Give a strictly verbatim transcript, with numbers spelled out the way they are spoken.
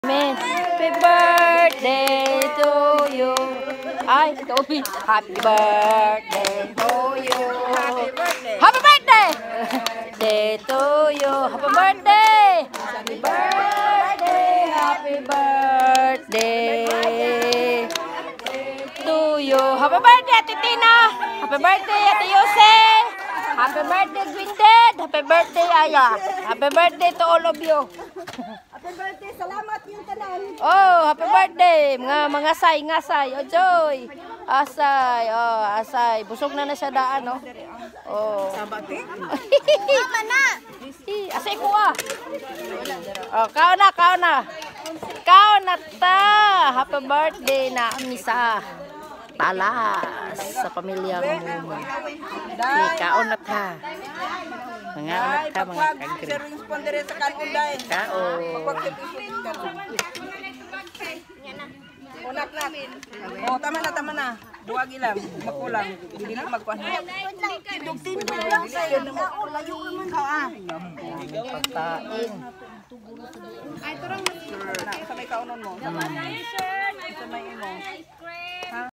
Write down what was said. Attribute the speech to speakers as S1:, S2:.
S1: Amen. Happy birthday to you. Ay, Toby. Happy birthday to you.
S2: Happy birthday.
S1: Happy birthday. Day to you. Happy birthday. Happy birthday. Happy birthday to you. Happy birthday, Ate Tina. Happy birthday, Ate Yose. Happy birthday, Gwinded. Happy birthday, Aya. Happy birthday to all of you.
S2: Happy birthday. Salamat yung tanan.
S1: Oh, happy birthday. Mga mga say, ngasay. Oh, Joy. Asay. Oh, asay. Busog na na siya daan, no? Oh.
S2: Sabati.
S1: Tama na. Asay ko ah. Oh, kao na, kao na. Kao na ta. Happy birthday na misa. Talas sa pamilya mo. Si kao na ta. Mga anak ka, mga kagri.
S2: Sir responder sa kalunday.
S1: Kao.
S2: Unak na. Oh, tama na, tama na. Duwag ilang, makulang. Hindi na magkuhan. Tindog-tindog lang sa'yo. Layo naman ka ah.
S1: Pagkain.
S2: Ay, turang sabay kaunon mo.